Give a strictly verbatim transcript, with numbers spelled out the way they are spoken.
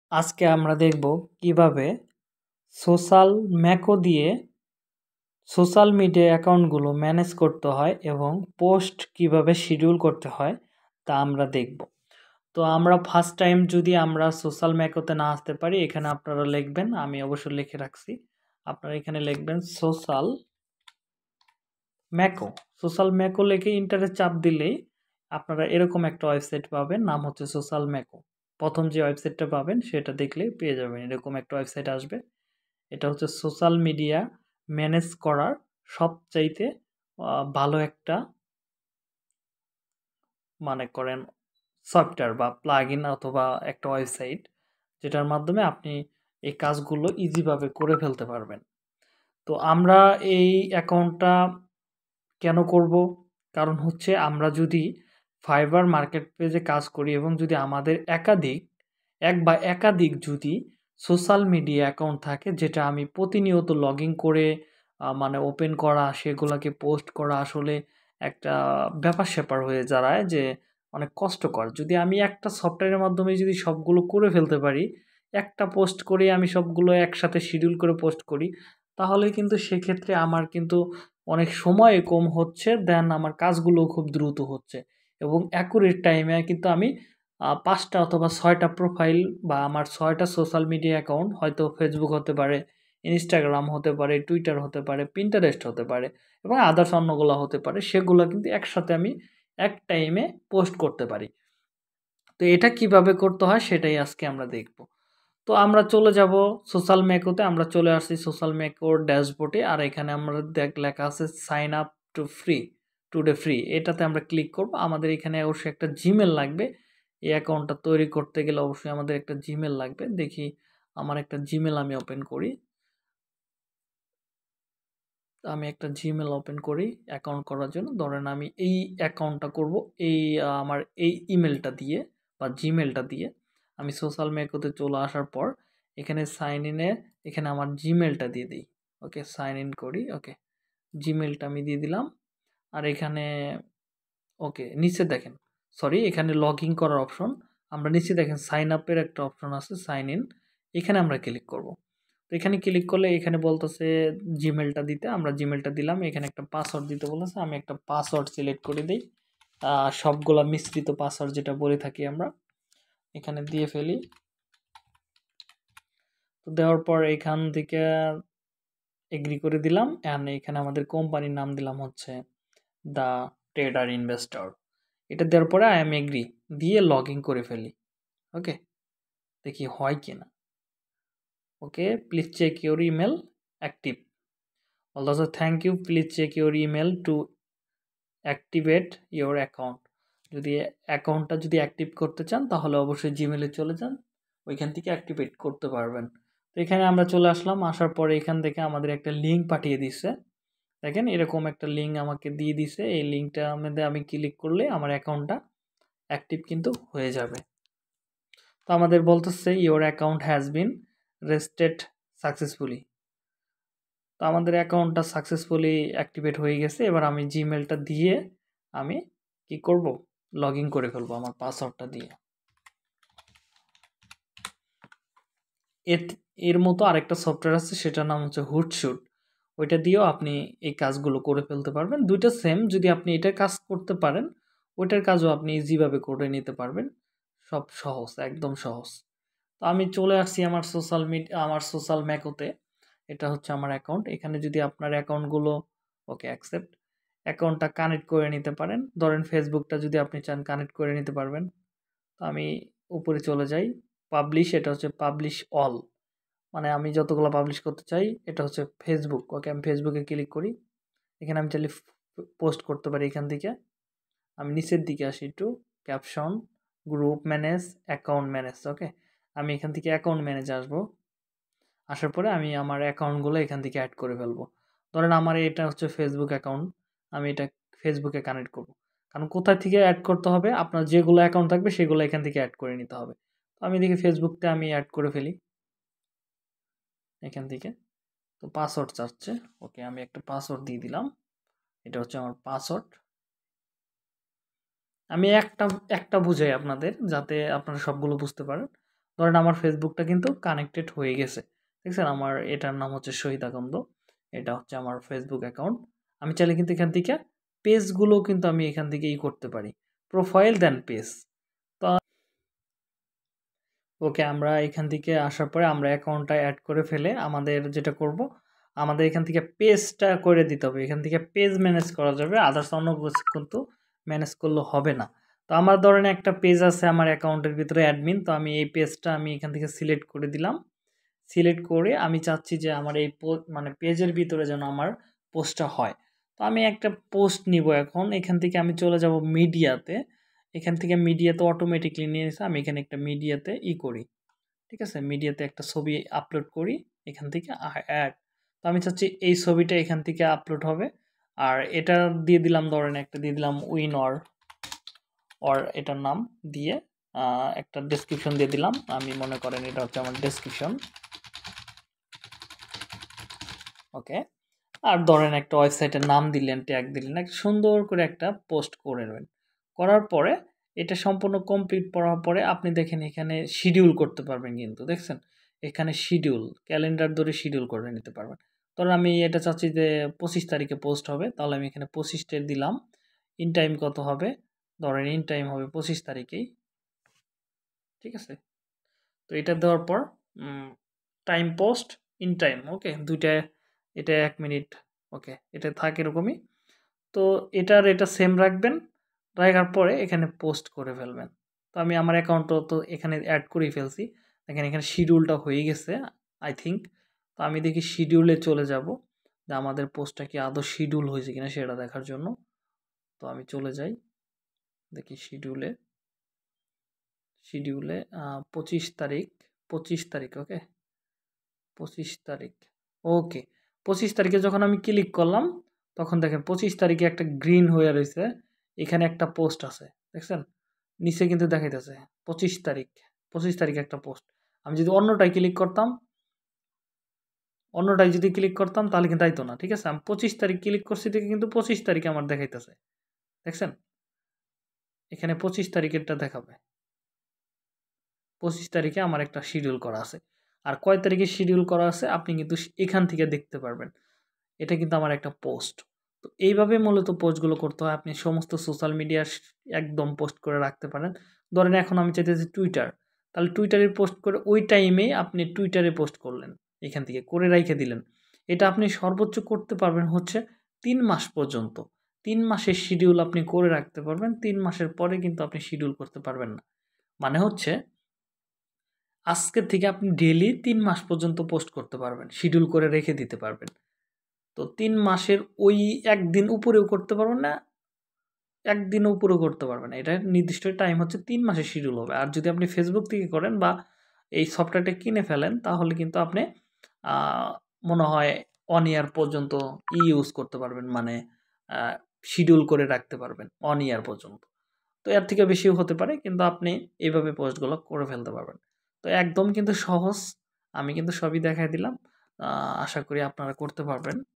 আজকে আমরা দেখব কিভাবে সোশ্যাল ম্যাকো দিয়ে সোশ্যাল মিডিয়া অ্যাকাউন্টগুলো ম্যানেজ করতে হয় এবং পোস্ট কিভাবে শিডিউল করতে হয় তা আমরা দেখব। তো আমরা ফার্স্ট টাইম যদি আমরা সোশ্যাল ম্যাকোতে না আসতে পারি, এখানে আপনারা লিখবেন, আমি অবশ্য লিখে রাখছি, আপনারা এখানে লিখবেন সোশ্যাল ম্যাকো। সোশ্যাল ম্যাকো লিখে ইন্টারে চাপ দিলেই আপনারা এরকম একটা ওয়েবসাইট পাবেন, নাম হচ্ছে সোশ্যাল ম্যাকো। প্রথম যে ওয়েবসাইটটা পাবেন সেটা দেখলেই পেয়ে যাবেন, এরকম একটা ওয়েবসাইট আসবে। এটা হচ্ছে সোশ্যাল মিডিয়া ম্যানেজ করার সবচাইতে আহ, ভালো একটা মানে করেন সফটওয়্যার বা প্লাগ ইন অথবা একটা ওয়েবসাইট, যেটার মাধ্যমে আপনি এই কাজগুলো ইজিভাবে করে ফেলতে পারবেন। তো আমরা এই অ্যাকাউন্টটা কেন করব? কারণ হচ্ছে আমরা যদি ফাইবার মার্কেট পেজে কাজ করি এবং যদি আমাদের একাধিক এক বা একাধিক যদি সোশ্যাল মিডিয়া অ্যাকাউন্ট থাকে, যেটা আমি প্রতিনিয়ত লগইন করে আ মানে ওপেন করা, সেগুলাকে পোস্ট করা আসলে একটা ব্যাপার-স্যাপার হয়ে দাঁড়ায় যে অনেক কষ্টকর। যদি আমি একটা সফটওয়্যারের মাধ্যমে যদি সবগুলো করে ফেলতে পারি, একটা পোস্ট করেই আমি সবগুলো একসাথে শিডিউল করে পোস্ট করি, তাহলে কিন্তু সেক্ষেত্রে আমার কিন্তু অনেক সময় কম হচ্ছে, দেন আমার কাজগুলোও খুব দ্রুত হচ্ছে এবং অ্যাকুরেট টাইমে কিন্তু আমি আ পাঁচ টা অথবা ছয় টা প্রোফাইল বা আমার ছয় টা সোশ্যাল মিডিয়া অ্যাকাউন্ট, হয়তো Facebook হতে পারে, Instagram হতে পারে, Twitter হতে পারে, Pinterest হতে পারে এবং আদার্স অন্যগুলা হতে পারে। সেগুলা কিন্তু একসাথে আমি এক টাইমে পোস্ট করতে পারি। তো এটা কিভাবে করতে হয় সেটাই আজকে আমরা দেখব। তো আমরা চলে যাব সোশ্যাল ম্যাকোতে। আমরা চলে আসছি সোশ্যাল ম্যাকোর ড্যাশবোর্ডে। আর এখানে আমরা দেখ লেখা আছে sign up to free, today free. এটাতে আমরা ক্লিক করব। আমাদের এখানে অবশ্যই একটা জিমেল লাগবে। এই অ্যাকাউন্টটা তৈরি করতে গেলে অবশ্যই আমাদের একটা জিমেল লাগবে। দেখি আমার একটা জিমেল আমি ওপেন করি। আমি একটা জিমেল ওপেন করি অ্যাকাউন্ট করার জন্য। ধরেন আমি এই অ্যাকাউন্টটা করব এই আ আমার এই ইমেলটা দিয়ে বা জিমেলটা দিয়ে আমি সোশ্যাল মিডিয়াতে চলে আসার পর এখানে সাইন ইন এ এখানে আমার জিমেলটা দিয়ে দেই। ওকে, সাইন ইন করি। ওকে, জিমেলটা আমি দিয়ে দিলাম। আর এখানে ওকে, নিচে দেখেন, সরি এখানে লগইন করার অপশন। আমরা নিচে দেখেন সাইন আপ এর একটা অপশন আছে, সাইন ইন। এখানে আমরা ক্লিক করব। তো এখানে ক্লিক করলে এখানে বলতেছে জিমেলটা দিতে, আমরা জিমেলটা দিলাম। এখানে একটা পাসওয়ার্ড দিতে বলেছে, আমি একটা পাসওয়ার্ড সিলেক্ট করে দিই। আহ, সবগুলা মিশ্রিত পাসওয়ার্ড যেটা বলে থাকি আমরা, এখানে দিয়ে ফেলি। তো দেওয়ার পর এখান থেকে এগ্রি করে দিলাম। অ্যান্ড এখানে আমাদের কোম্পানির নাম দিলাম হচ্ছে দ্য ট্রেডার ইনভেস্টর। এটা দেওয়ার পরে আই এম এগ্রি দিয়ে লগ ইন করে ফেলি। ওকে, দেখি হয় কিনা। Okay, please check your email active. Also thank you, please check your email to activate your account. যদি অ্যাকাউন্টটা যদি অ্যাক্টিভ করতে চান তাহলে অবশ্যই জিমেলে চলে যান, ওইখান থেকে অ্যাক্টিভেট করতে পারবেন। তো এখানে আমরা চলে আসলাম। আসার পরে এখান থেকে আমাদের একটা লিঙ্ক পাঠিয়ে দিচ্ছে। দেখেন এরকম একটা লিঙ্ক আমাকে দিয়ে দিছে। এই লিঙ্কটার মধ্যে আমি ক্লিক করলে আমার অ্যাকাউন্টটা অ্যাক্টিভ কিন্তু হয়ে যাবে। তো আমাদের বলতেছে your account has been registered successfully. তো আমাদের অ্যাকাউন্টটা সাকসেসফুলি অ্যাক্টিভেট হয়ে গেছে। এবার আমি জিমেলটা দিয়ে আমি কি করব, লগ ইন করে ফেলবো আমার পাসওয়ার্ডটা দিয়ে। এর এর মতো আরেকটা সফটওয়্যার আছে, সেটার নাম হচ্ছে হুটশুট। ওইটা দিয়েও আপনি এই কাজগুলো করে ফেলতে পারবেন। দুইটা সেম, যদি আপনি এটার কাজ করতে পারেন ওইটার কাজও আপনি ইজিভাবে করে নিতে পারবেন। সব সহজ, একদম সহজ। তো আমি চলে আসছি আমার সোশ্যাল মিডিয়া আমার সোশ্যাল ম্যাকোতে। এটা হচ্ছে আমার অ্যাকাউন্ট। এখানে যদি আপনার অ্যাকাউন্টগুলো ওকে অ্যাকসেপ্ট, অ্যাকাউন্টটা কানেক্ট করে নিতে পারেন। ধরেন ফেসবুকটা যদি আপনি চান কানেক্ট করে নিতে পারবেন। তো আমি উপরে চলে যাই, পাবলিশ, এটা হচ্ছে পাবলিশ অল, মানে আমি যতগুলো পাবলিশ করতে চাই। এটা হচ্ছে ফেসবুক। ওকে, আমি ফেসবুকে ক্লিক করি। এখানে আমি চাইলে পোস্ট করতে পারি। এখান থেকে আমি নিচের দিকে আসি একটু, caption, group manage, account manage. Okay, আমি এখান থেকে অ্যাকাউন্ট ম্যানেজে আসবো। আসার পরে আমি আমার অ্যাকাউন্টগুলো এখান থেকে অ্যাড করে ফেলবো। ধরেন আমার এটা হচ্ছে ফেসবুক অ্যাকাউন্ট, আমি এটা ফেসবুকে কানেক্ট করব। কারণ কোথা থেকে অ্যাড করতে হবে, আপনার যেগুলো অ্যাকাউন্ট থাকবে সেগুলো এখান থেকে অ্যাড করে নিতে হবে। তো আমি দেখি ফেসবুকটা আমি অ্যাড করে ফেলি এখান থেকে। তো পাসওয়ার্ড চাচ্ছে। ওকে, আমি একটা পাসওয়ার্ড দিয়ে দিলাম। এটা হচ্ছে আমার পাসওয়ার্ড। আমি একটা একটা বুঝাই আপনাদের, যাতে আপনারা সবগুলো বুঝতে পারেন। ধরেন আমার ফেসবুকটা কিন্তু কানেক্টেড হয়ে গেছে। দেখছেন? আমার এটার নাম হচ্ছে শহীদ আকন্দ। এটা হচ্ছে আমার ফেসবুক অ্যাকাউন্ট। আমি চাইলে কিন্তু এখান থেকে পেজগুলোও কিন্তু আমি এখান থেকে ই করতে পারি। Profile then page. তো ওকে, আমরা এখান থেকে আসার পরে আমরা অ্যাকাউন্টটা এড করে ফেলে আমাদের যেটা করব, আমাদের এখান থেকে পেজটা করে দিতে হবে। এখান থেকে পেজ ম্যানেজ করা যাবে, আদার্স অন্য কিছু কিন্তু ম্যানেজ করলে হবে না। তো আমার ধরেন একটা পেজ আছে আমার অ্যাকাউন্টের ভিতরে অ্যাডমিন, তো আমি এই পেজটা আমি এখান থেকে সিলেক্ট করে দিলাম। সিলেক্ট করে আমি চাচ্ছি যে আমার এই মানে পেজের ভিতরে যেন আমার পোস্টটা হয়। তো আমি একটা পোস্ট নিব এখন। এখান থেকে আমি চলে যাব মিডিয়াতে। এখান থেকে মিডিয়াতে অটোমেটিকলি নিয়ে এসে আমি এখানে একটা মিডিয়াতে ই করি। ঠিক আছে? মিডিয়াতে একটা ছবি আপলোড করি এখান থেকে অ্যাড। তো আমি চাচ্ছি এই ছবিটা এখান থেকে আপলোড হবে। আর এটা দিয়ে দিলাম, ধরেন একটা দিয়ে দিলাম উইন অর অর এটার নাম দিয়ে একটা ডেসক্রিপশন দিয়ে দিলাম। আমি মনে করেন এটা হচ্ছে আমার ডেসক্রিপশন। ওকে, আর ধরেন একটা ওয়েবসাইটের নাম দিলেন, ট্যাগ দিলেন, একটা সুন্দর করে একটা পোস্ট করে নেবেন। করার পরে এটা সম্পূর্ণ কমপ্লিট করার পরে আপনি দেখেন এখানে শিডিউল করতে পারবেন, কিন্তু দেখছেন এখানে শিডিউল ক্যালেন্ডার ধরে শিডিউল করে নিতে পারবেন। ধরুন আমি এটা চাচ্ছি যে পঁচিশ তারিখে পোস্ট হবে, তাহলে আমি এখানে পঁচিশটা দিলাম। ইন টাইম কত হবে, ধরেন ইন টাইম হবে পঁচিশ তারিখেই। ঠিক আছে? তো এটা দেওয়ার পর time post in time, okay, দুইটা, এটা এক মিনিট, ওকে, এটা থাকে এরকমই। তো এটার এটা সেম রাখবেন, রাখার পরে এখানে পোস্ট করে ফেলবেন। তো আমি আমার অ্যাকাউন্টও তো এখানে অ্যাড করেই ফেলছি। দেখেন এখানে শিডিউলটা হয়ে গেছে আই থিঙ্ক। তো আমি দেখি শিডিউলে চলে যাব, যে আমাদের পোস্টটা কি আদৌ শিডিউল হয়েছে কিনা সেটা দেখার জন্য। তো আমি চলে যাই, দেখি শিডিউলে, শিডিউলে পঁচিশ তারিখ, পঁচিশ তারিখ, ওকে, পঁচিশ তারিখ, ওকে। পঁচিশ তারিখে যখন আমি ক্লিক করলাম, তখন দেখেন পঁচিশ তারিখে একটা গ্রিন হয়ে রয়েছে, এখানে একটা পোস্ট আছে, দেখছেন? নিচে কিন্তু দেখাইতেছে পঁচিশ তারিখ, পঁচিশ তারিখে একটা পোস্ট। আমি যদি অন্যটায় ক্লিক করতাম, অন্যটায় যদি ক্লিক করতাম তাহলে কিন্তু আইতো না। ঠিক আছে? আমি পঁচিশ তারিখ ক্লিক করছি দেখে কিন্তু পঁচিশ তারিখে আমার দেখাইতেছে, দেখছেন? এখানে পঁচিশ তারিখেরটা দেখাবে, পঁচিশ তারিখে আমার একটা শিডিউল করা আছে। আর কয় তারিখে শিডিউল করা আছে আপনি কিন্তু এখান থেকে দেখতে পারবেন। এটা কিন্তু আমার একটা পোস্ট। তো এইভাবে মূলত পোস্টগুলো করতে হয়। আপনি সমস্ত সোশ্যাল মিডিয়ার একদম পোস্ট করে রাখতে পারেন। ধরেন এখন আমি চাইতেছি টুইটার, তাহলে টুইটারে পোস্ট করে ওই টাইমে আপনি টুইটারে পোস্ট করলেন, এখান থেকে করে রাইখে দিলেন। এটা আপনি সর্বোচ্চ করতে পারবেন হচ্ছে তিন মাস পর্যন্ত। তিন মাসের শিডিউল আপনি করে রাখতে পারবেন। তিন মাসের পরে কিন্তু আপনি শিডিউল করতে পারবেন না। মানে হচ্ছে আজকের থেকে আপনি ডেইলি তিন মাস পর্যন্ত পোস্ট করতে পারবেন। শিডিউল করে রেখে দিতে পারবেন। তো তিন মাসের ওই একদিন উপরেও করতে পারবেন না, একদিনও উপরেও করতে পারবেন না। এটার নির্দিষ্ট টাইম হচ্ছে তিন মাসের শিডিউল হবে। আর যদি আপনি Facebook থেকে করেন বা এই সফটওয়্যারটা কিনে ফেলেন, তাহলে কিন্তু আপনি আ মনে হয় এক ইয়ার পর্যন্ত ই ইউজ করতে পারবেন। মানে আ শিডিউল করে রাখতে পারবেন এক ইয়ার পর্যন্ত। তো এর থেকে বেশিও হতে পারে, কিন্তু আপনি এভাবে পোস্টগুলো করে ফেলতে পারবেন। তো একদম কিন্তু সহজ। আমি কিন্তু সবই দেখায় দিলাম। আ আশা করি আপনারা করতে পারবেন।